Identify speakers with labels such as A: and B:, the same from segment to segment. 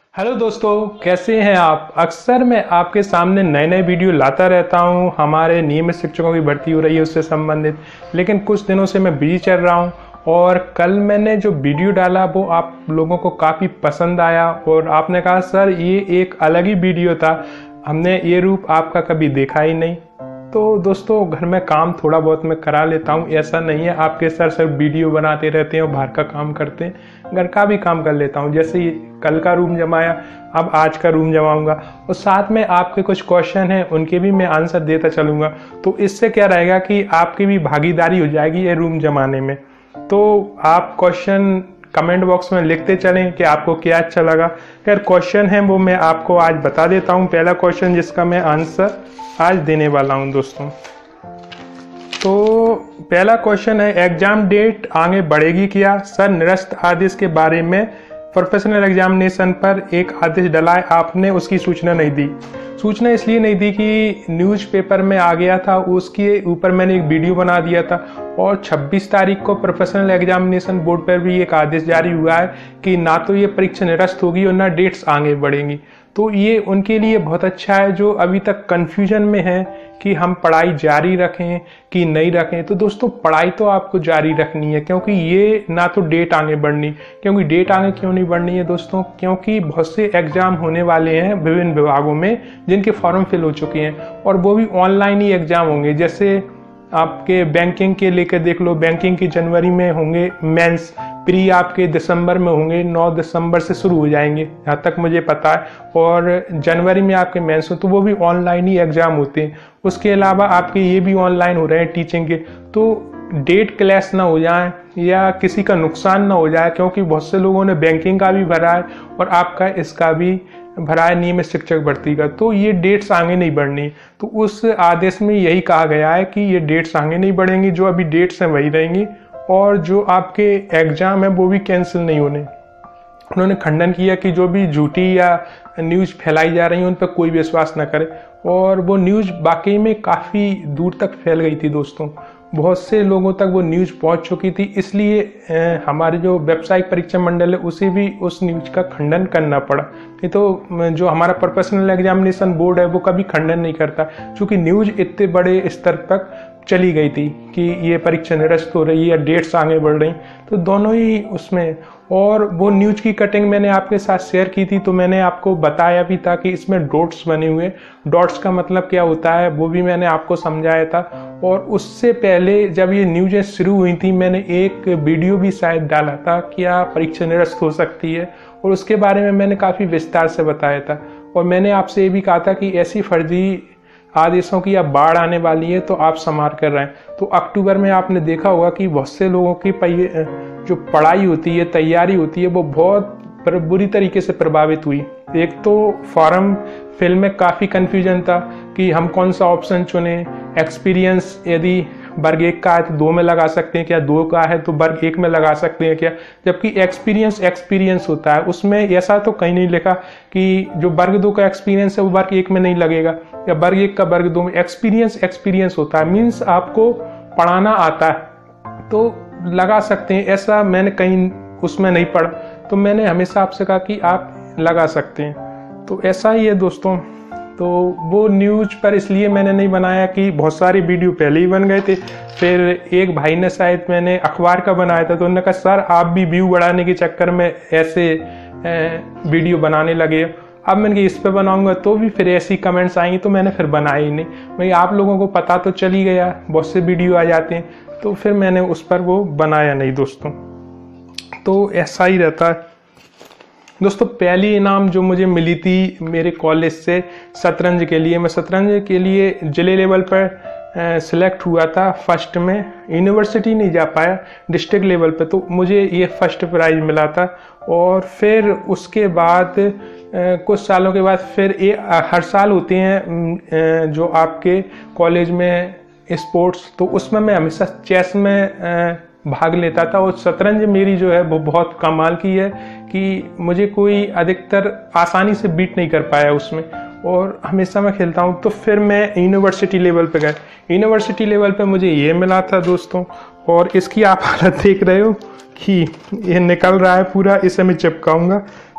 A: Hello दोस्तों, कैसे हैं आप। अक्सर मैं आपके सामने नए नए वीडियो लाता रहता हूं। हमारे नियमित शिक्षकों की भर्ती हो रही है उससे संबंधित, लेकिन कुछ दिनों से मैं बिजी चल रहा हूं। और कल मैंने जो वीडियो डाला वो आप लोगों को काफ़ी पसंद आया और आपने कहा सर ये एक अलग ही वीडियो था, हमने ये रूप आपका कभी देखा ही नहीं। तो दोस्तों, घर में काम थोड़ा बहुत मैं करा लेता हूँ, ऐसा नहीं है आपके सर सिर्फ वीडियो बनाते रहते हैं और बाहर का काम करते हैं। घर का भी काम कर लेता हूँ, जैसे ये कल का रूम जमाया, अब आज का रूम जमाऊंगा और साथ में आपके कुछ क्वेश्चन हैं उनके भी मैं आंसर देता चलूंगा। तो इससे क्या रहेगा कि आपकी भी भागीदारी हो जाएगी ये रूम जमाने में। तो आप क्वेश्चन कमेंट बॉक्स में लिखते चलें कि आपको क्या अच्छा लगा। खैर, क्वेश्चन है वो मैं आपको आज बता देता हूँ। पहला क्वेश्चन जिसका मैं आंसर आज देने वाला हूँ दोस्तों, तो पहला क्वेश्चन है एग्जाम डेट आगे बढ़ेगी क्या। सर, निरस्त आदेश के बारे में प्रोफेशनल एग्जामिनेशन पर एक आदेश डला है, आपने उसकी सूचना नहीं दी। सूचना इसलिए नहीं दी कि न्यूज़पेपर में आ गया था, उसके ऊपर मैंने एक वीडियो बना दिया था और 26 तारीख को प्रोफेशनल एग्जामिनेशन बोर्ड पर भी एक आदेश जारी हुआ है कि ना तो ये परीक्षा निरस्त होगी और ना डेट्स आगे बढ़ेंगी। तो ये उनके लिए बहुत अच्छा है जो अभी तक कन्फ्यूजन में है कि हम पढ़ाई जारी रखें कि नहीं रखें। तो दोस्तों, पढ़ाई तो आपको जारी रखनी है, क्योंकि ये ना तो डेट आगे बढ़नी। क्योंकि डेट आगे क्यों नहीं बढ़नी है दोस्तों, क्योंकि बहुत से एग्जाम होने वाले हैं विभिन्न विभागों में जिनके फॉर्म फिल हो चुके हैं और वो भी ऑनलाइन ही एग्जाम होंगे। जैसे आपके बैंकिंग के लेकर देख लो, बैंकिंग की जनवरी में होंगे मेंस, प्री आपके दिसंबर में होंगे, 9 दिसंबर से शुरू हो जाएंगे यहाँ तक मुझे पता है। और जनवरी में आपके मेंस हो तो वो भी ऑनलाइन ही एग्जाम होते हैं। उसके अलावा आपके ये भी ऑनलाइन हो रहे हैं टीचिंग के। तो डेट क्लैश ना हो जाए या किसी का नुकसान ना हो जाए, क्योंकि बहुत से लोगों ने बैंकिंग का भी भरा है और आपका इसका भी भरा है नियमित शिक्षक भर्ती का, तो ये डेट्स आगे नहीं बढ़नी। तो उस आदेश में यही कहा गया है कि ये डेट्स आगे नहीं बढ़ेंगी, जो अभी डेट्स हैं वही रहेंगी और जो आपके एग्जाम है वो भी कैंसिल नहीं होने। उन्होंने खंडन किया कि जो भी झूठी या न्यूज़ फैलाई जा रही है उन पर कोई विश्वास न करे। और वो न्यूज़ वाकई में काफ़ी दूर तक फैल गई थी दोस्तों, बहुत से लोगों तक वो न्यूज़ पहुंच चुकी थी। इसलिए हमारे जो वेबसाइट परीक्षा मंडल है उसे भी उस न्यूज़ का खंडन करना पड़ा। नहीं तो जो हमारा प्रोफेशनल एग्जामिनेशन बोर्ड है वो कभी खंडन नहीं करता, क्योंकि न्यूज़ इतने बड़े स्तर तक चली गई थी कि ये परीक्षा निरस्त हो रही है या डेट्स आगे बढ़ रही, तो दोनों ही उसमें। और वो न्यूज़ की कटिंग मैंने आपके साथ शेयर की थी, तो मैंने आपको बताया भी था कि इसमें डॉट्स बने हुए, डॉट्स का मतलब क्या होता है वो भी मैंने आपको समझाया था। और उससे पहले जब ये न्यूज़ें शुरू हुई थी मैंने एक वीडियो भी शायद डाला था, क्या परीक्षा निरस्त हो सकती है, और उसके बारे में मैंने काफ़ी विस्तार से बताया था। और मैंने आपसे ये भी कहा था कि ऐसी फर्जी आदेशों की अब बाढ़ आने वाली है तो आप संभाल कर रहे हैं। तो अक्टूबर में आपने देखा होगा कि बहुत से लोगों की जो पढ़ाई होती है, तैयारी होती है, वो बहुत बुरी तरीके से प्रभावित हुई। एक तो फॉर्म फिल में काफ़ी कन्फ्यूजन था कि हम कौन सा ऑप्शन चुने। एक्सपीरियंस यदि वर्ग 1 का है तो 2 में लगा सकते हैं क्या, 2 का है तो वर्ग 1 में लगा सकते हैं क्या। जबकि एक्सपीरियंस होता है, उसमें ऐसा तो कहीं नहीं लिखा कि जो वर्ग 2 का एक्सपीरियंस है वो वर्ग 1 में नहीं लगेगा या वर्ग 1 का वर्ग 2 में। एक्सपीरियंस होता है, मीन्स आपको पढ़ाना आता है तो लगा सकते हैं। ऐसा मैंने कहीं उसमें नहीं पढ़ा, तो मैंने हमेशा आपसे कहा कि आप लगा सकते हैं। तो ऐसा ही है दोस्तों। तो वो न्यूज़ पर इसलिए मैंने नहीं बनाया कि बहुत सारे वीडियो पहले ही बन गए थे। फिर एक भाई ने शायद मैंने अखबार का बनाया था तो उन्होंने कहा सर आप भी व्यू बढ़ाने के चक्कर में ऐसे वीडियो बनाने लगे। अब मैंने इस पे बनाऊंगा तो भी फिर ऐसी कमेंट्स आएंगी, तो मैंने फिर बनाया ही नहीं। भाई आप लोगों को पता तो चल ही गया, बहुत से वीडियो आ जाते हैं, तो फिर मैंने उस पर वो बनाया नहीं दोस्तों। तो ऐसा ही रहता है दोस्तों। पहली इनाम जो मुझे मिली थी मेरे कॉलेज से शतरंज के लिए, मैं शतरंज के लिए जिले लेवल पर सिलेक्ट हुआ था फर्स्ट में। यूनिवर्सिटी नहीं जा पाया, डिस्ट्रिक्ट लेवल पे, तो मुझे ये फर्स्ट प्राइज मिला था। और फिर उसके बाद कुछ सालों के बाद फिर हर साल होते हैं जो आपके कॉलेज में स्पोर्ट्स, तो उसमें मैं हमेशा चेस में भाग लेता था। और शतरंज मेरी जो है वो बहुत कमाल की है कि मुझे कोई अधिकतर आसानी से बीट नहीं कर पाया उसमें, और हमेशा मैं खेलता हूँ। तो फिर मैं यूनिवर्सिटी लेवल पे गया, यूनिवर्सिटी लेवल पे मुझे ये मिला था दोस्तों। और इसकी आप हालत देख रहे हो कि ये निकल रहा है पूरा, इसे मैं चिपकाऊंगा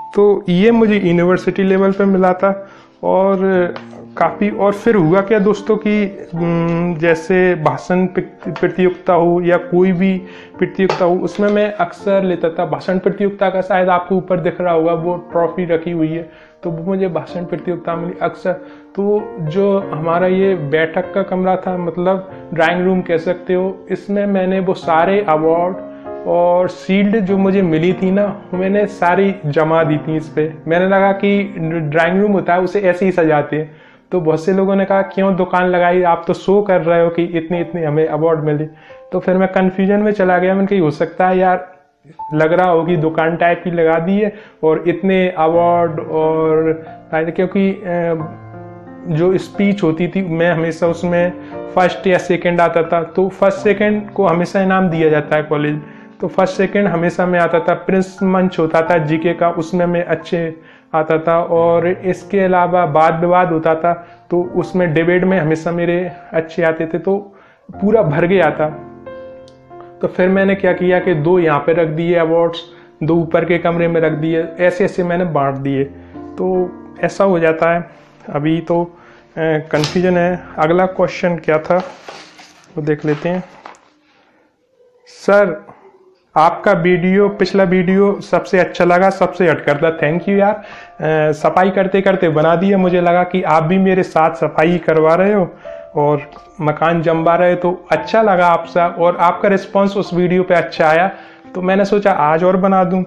A: तो ये मुझे यूनिवर्सिटी लेवल पे मिला था। और काफ़ी, और फिर हुआ क्या दोस्तों कि जैसे भाषण प्रतियोगिता हो या कोई भी प्रतियोगिता हो, उसमें मैं अक्सर लेता था। भाषण प्रतियोगिता का शायद आपको ऊपर दिख रहा होगा, वो ट्रॉफी रखी हुई है, तो वो मुझे भाषण प्रतियोगिता मिली अक्सर। तो जो हमारा ये बैठक का कमरा था, मतलब ड्राइंग रूम कह सकते हो, इसमें मैंने वो सारे अवार्ड और शील्ड जो मुझे मिली थी ना, मैंने सारी जमा दी थी इस पे। मैंने लगा कि ड्राइंग रूम होता है उसे ऐसे ही सजाते हैं। तो बहुत से लोगों ने कहा क्यों दुकान लगाई, आप तो शो कर रहे हो कि इतनी इतनी हमें अवार्ड मिली। तो फिर मैं कन्फ्यूजन में चला गया। मैंने कहा हो सकता है यार, लग रहा हो कि दुकान टाइप की लगा दी है और इतने अवार्ड। और क्योंकि जो स्पीच होती थी मैं हमेशा उसमें फर्स्ट या सेकंड आता था, तो फर्स्ट सेकंड को हमेशा इनाम दिया जाता है कॉलेज, तो फर्स्ट सेकंड हमेशा मैं आता था। प्रिंस मंच होता था जीके का, उसमें मैं अच्छे आता था। और इसके अलावा वाद विवाद होता था, तो उसमें डिबेट में हमेशा मेरे अच्छे आते थे, तो पूरा भर गया था। तो फिर मैंने क्या किया कि 2 यहाँ पे रख दिए अवार्ड्स, 2 ऊपर के कमरे में रख दिए, ऐसे ऐसे मैंने बांट दिए। तो ऐसा हो जाता है। अभी तो कंफ्यूजन है। अगला क्वेश्चन क्या था वो देख लेते हैं। सर आपका वीडियो, पिछला वीडियो सबसे अच्छा लगा, सबसे हटकर था। थैंक यू यार। सफाई करते करते बना दिया, मुझे लगा कि आप भी मेरे साथ सफाई करवा रहे हो और मकान जमवा रहे, तो अच्छा लगा आपसे। और आपका रिस्पांस उस वीडियो पे अच्छा आया, तो मैंने सोचा आज और बना दूं।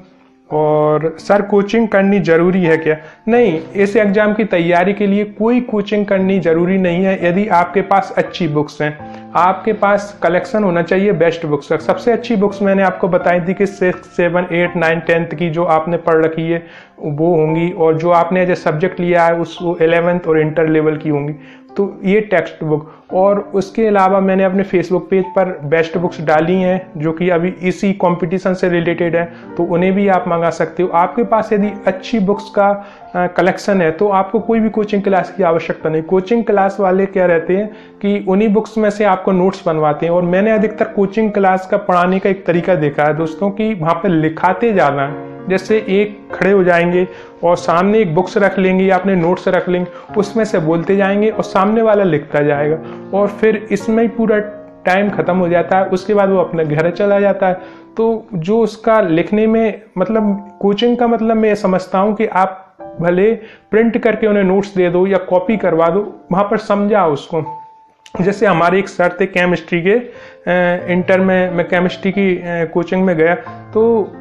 A: और सर कोचिंग करनी जरूरी है क्या? नहीं, इस एग्जाम की तैयारी के लिए कोई कोचिंग करनी जरूरी नहीं है। यदि आपके पास अच्छी बुक्स हैं, आपके पास कलेक्शन होना चाहिए बेस्ट बुक्स का। सबसे अच्छी बुक्स मैंने आपको बताई थी कि 6, 7, 8, 9, 10th की जो आपने पढ़ रखी है वो होंगी, और जो आपने एज ए सब्जेक्ट लिया है उस 11th और इंटर लेवल की होंगी। तो ये टेक्स्ट बुक, और उसके अलावा मैंने अपने फेसबुक पेज पर बेस्ट बुक्स डाली हैं जो कि अभी इसी कंपटीशन से रिलेटेड है, तो उन्हें भी आप मंगा सकते हो। आपके पास यदि अच्छी बुक्स का कलेक्शन है तो आपको कोई भी कोचिंग क्लास की आवश्यकता नहीं। कोचिंग क्लास वाले क्या रहते हैं कि उन्हीं बुक्स में से आपको नोट्स बनवाते हैं। और मैंने अधिकतर कोचिंग क्लास का पढ़ाने का एक तरीका देखा है दोस्तों कि वहाँ पर लिखाते जाना है। जैसे एक खड़े हो जाएंगे और सामने एक बुक्स रख लेंगे या अपने नोट्स रख लेंगे, उसमें से बोलते जाएंगे और सामने वाला लिखता जाएगा, और फिर इसमें ही पूरा टाइम खत्म हो जाता है। उसके बाद वो अपने घर चला जाता है। तो जो उसका लिखने में, मतलब कोचिंग का मतलब मैं ये समझता हूँ कि आप भले प्रिंट करके उन्हें नोट्स दे दो या कॉपी करवा दो, वहाँ पर समझाओ उसको। जैसे हमारे एक सर थे केमिस्ट्री के, इंटर में मैं केमिस्ट्री की कोचिंग में गया, तो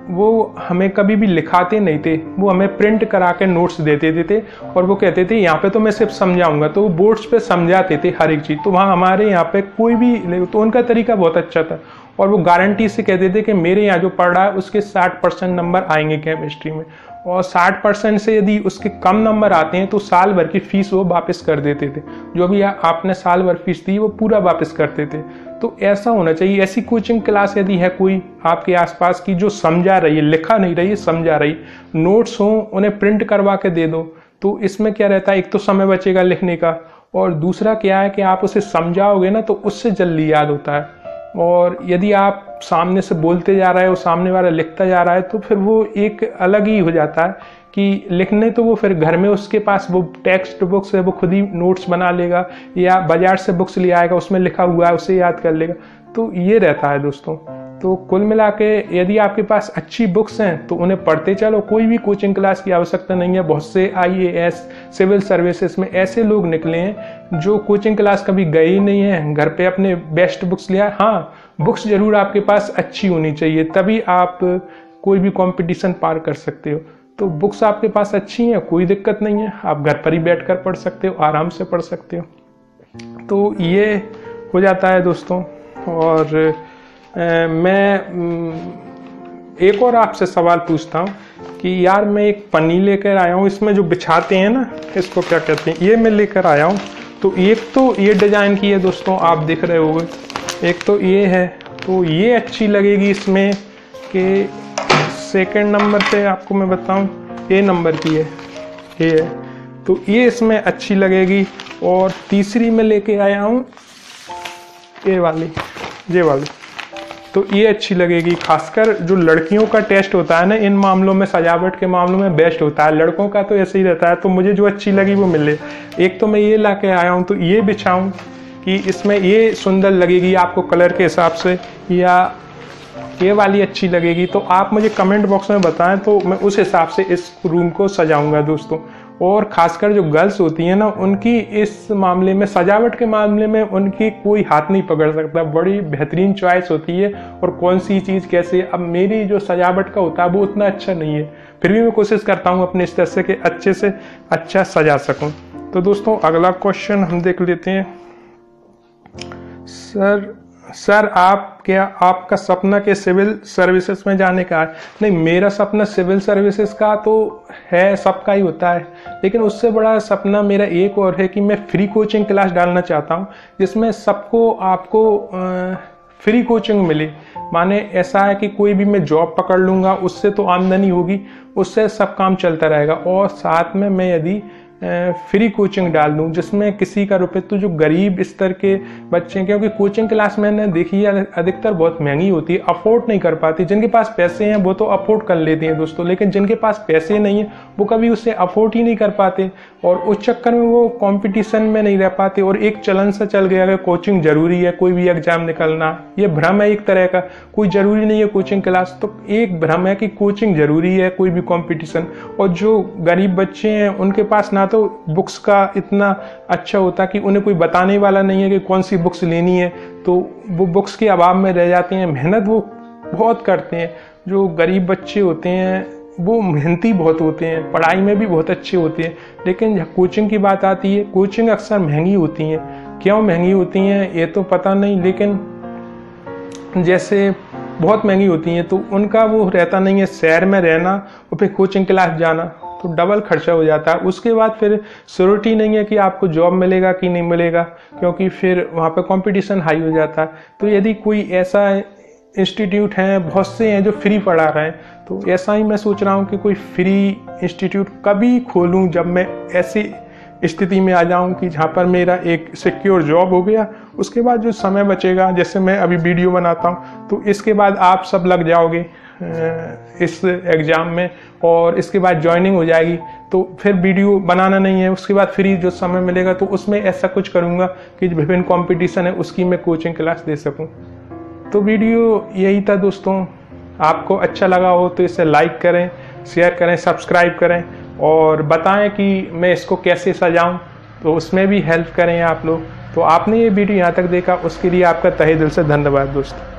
A: वो हमें कभी भी लिखाते नहीं थे, वो हमें प्रिंट करा के नोट्स देते थे और वो कहते थे यहाँ पे तो मैं सिर्फ समझाऊंगा, तो वो बोर्ड्स पे समझाते थे हर एक चीज़। तो वहाँ हमारे यहाँ पे कोई भी, तो उनका तरीका बहुत अच्छा था और वो गारंटी से कहते थे कि मेरे यहाँ जो पढ़ रहा है उसके 60% नंबर आएंगे केमिस्ट्री में, और 60% से यदि उसके कम नंबर आते हैं तो साल भर की फीस वो वापस कर देते थे। जो भी आपने साल भर फीस दी वो पूरा वापस करते थे। तो ऐसा होना चाहिए। ऐसी कोचिंग क्लास यदि है कोई आपके आसपास की जो समझा रही है, लिखा नहीं रही है, समझा रही, नोट्स हो उन्हें प्रिंट करवा के दे दो, तो इसमें क्या रहता है, एक तो समय बचेगा लिखने का, और दूसरा क्या है कि आप उसे समझाओगे ना तो उससे जल्दी याद होता है। और यदि आप सामने से बोलते जा रहे हो, सामने वाला लिखता जा रहा है, तो फिर वो एक अलग ही हो जाता है कि लिखने, तो वो फिर घर में उसके पास वो टेक्स्ट बुक्स है, वो खुद ही नोट्स बना लेगा, या बाजार से बुक्स ले आएगा, उसमें लिखा हुआ है उसे याद कर लेगा। तो ये रहता है दोस्तों। तो कुल मिला के यदि आपके पास अच्छी बुक्स हैं तो उन्हें पढ़ते चलो, कोई भी कोचिंग क्लास की आवश्यकता नहीं है। बहुत से IAS, सिविल सर्विसेज में ऐसे लोग निकले हैं जो कोचिंग क्लास कभी गए ही नहीं है, घर पे अपने बेस्ट बुक्स लिया। हाँ, बुक्स जरूर आपके पास अच्छी होनी चाहिए, तभी आप कोई भी कंपटीशन पार कर सकते हो। तो बुक्स आपके पास अच्छी हैं, कोई दिक्कत नहीं है, आप घर पर ही बैठ कर पढ़ सकते हो, आराम से पढ़ सकते हो। तो ये हो जाता है दोस्तों। और मैं एक और आपसे सवाल पूछता हूँ कि यार मैं एक पन्नी लेकर आया हूँ, इसमें जो बिछाते हैं ना, इसको क्या कहते हैं, ये मैं लेकर आया हूँ। तो एक तो ये डिजाइन की है दोस्तों, आप दिख रहे होंगे, एक तो ये है, तो ये अच्छी लगेगी इसमें कि सेकंड नंबर पे आपको मैं बताऊं, ये नंबर की है, ये है, तो ये इसमें अच्छी लगेगी। और तीसरी में लेके आया हूँ ये वाली, तो ये अच्छी लगेगी। खासकर जो लड़कियों का टेस्ट होता है ना इन मामलों में, सजावट के मामलों में बेस्ट होता है। लड़कों का तो ऐसे ही रहता है। तो मुझे जो अच्छी लगी वो मिले। एक तो मैं ये ला के आया हूँ, तो ये बिछाऊँ कि इसमें ये सुंदर लगेगी आपको कलर के हिसाब से, या ये वाली अच्छी लगेगी। तो आप मुझे कमेंट बॉक्स में बताएं, तो मैं उस हिसाब से इस रूम को सजाऊंगा दोस्तों। और ख़ासकर जो गर्ल्स होती हैं ना, उनकी इस मामले में, सजावट के मामले में उनकी कोई हाथ नहीं पकड़ सकता। बड़ी बेहतरीन चॉइस होती है और कौन सी चीज़ कैसे। अब मेरी जो सजावट का होता है वो उतना अच्छा नहीं है, फिर भी मैं कोशिश करता हूँ अपने इस तरह से कि अच्छे से अच्छा सजा सकूँ। तो दोस्तों अगला क्वेश्चन हम देख लेते हैं। सर आपका सपना के सिविल सर्विसेज में जाने का है? नहीं, मेरा सपना सिविल सर्विसेज का तो है, सबका ही होता है, लेकिन उससे बड़ा सपना मेरा एक और है कि मैं फ्री कोचिंग क्लास डालना चाहता हूँ, जिसमें आपको फ्री कोचिंग मिले। माने ऐसा है कि कोई भी मैं जॉब पकड़ लूँगा, उससे तो आमदनी होगी, उससे सब काम चलता रहेगा, और साथ में मैं यदि फ्री कोचिंग डाल दूं जिसमें किसी का रुपये, तो जो गरीब स्तर के बच्चे हैं, क्योंकि कोचिंग क्लास मैंने देखी है अधिकतर बहुत महंगी होती है, अफोर्ड नहीं कर पाती। जिनके पास पैसे हैं वो तो अफोर्ड कर लेते हैं दोस्तों, लेकिन जिनके पास पैसे नहीं है वो कभी उससे अफोर्ड ही नहीं कर पाते, और उस चक्कर में वो कंपटीशन में नहीं रह पाते। और एक चलन सा चल गया है कोचिंग जरूरी है कोई भी एग्जाम निकलना, ये भ्रम है एक तरह का। कोई जरूरी नहीं है कोचिंग क्लास, तो एक भ्रम है कि कोचिंग जरूरी है कोई भी कंपटीशन। और जो गरीब बच्चे हैं उनके पास ना तो बुक्स का इतना अच्छा होता कि उन्हें कोई बताने वाला नहीं है कि कौन सी बुक्स लेनी है, तो वो बुक्स के अभाव में रह जाते हैं। मेहनत वो बहुत करते हैं, जो गरीब बच्चे होते हैं वो मेहनती बहुत होते हैं, पढ़ाई में भी बहुत अच्छे होते हैं, लेकिन जब कोचिंग की बात आती है, कोचिंग अक्सर महंगी होती हैं। क्यों महंगी होती हैं ये तो पता नहीं, लेकिन जैसे बहुत महंगी होती हैं तो उनका वो रहता नहीं है, शहर में रहना और फिर कोचिंग क्लास जाना, तो डबल खर्चा हो जाता है। उसके बाद फिर श्योरिटी नहीं है कि आपको जॉब मिलेगा कि नहीं मिलेगा, क्योंकि फिर वहाँ पे कंपटीशन हाई हो जाता है। तो यदि कोई ऐसा इंस्टीट्यूट है, बहुत से हैं जो फ्री पढ़ा रहे हैं, तो ऐसा ही मैं सोच रहा हूँ कि कोई फ्री इंस्टीट्यूट कभी खोलूँ जब मैं ऐसी स्थिति में आ जाऊं कि जहाँ पर मेरा एक सिक्योर जॉब हो गया। उसके बाद जो समय बचेगा, जैसे मैं अभी वीडियो बनाता हूँ, तो इसके बाद आप सब लग जाओगे इस एग्ज़ाम में, और इसके बाद ज्वाइनिंग हो जाएगी, तो फिर वीडियो बनाना नहीं है। उसके बाद फ्री जो समय मिलेगा तो उसमें ऐसा कुछ करूँगा कि जो विभिन्न कॉम्पिटिशन है उसकी मैं कोचिंग क्लास दे सकूँ। तो वीडियो यही था दोस्तों, आपको अच्छा लगा हो तो इसे लाइक करें, शेयर करें, सब्सक्राइब करें, और बताएं कि मैं इसको कैसे सजाऊं, तो उसमें भी हेल्प करें आप लोग। तो आपने ये वीडियो यहाँ तक देखा, उसके लिए आपका तहे दिल से धन्यवाद दोस्तों।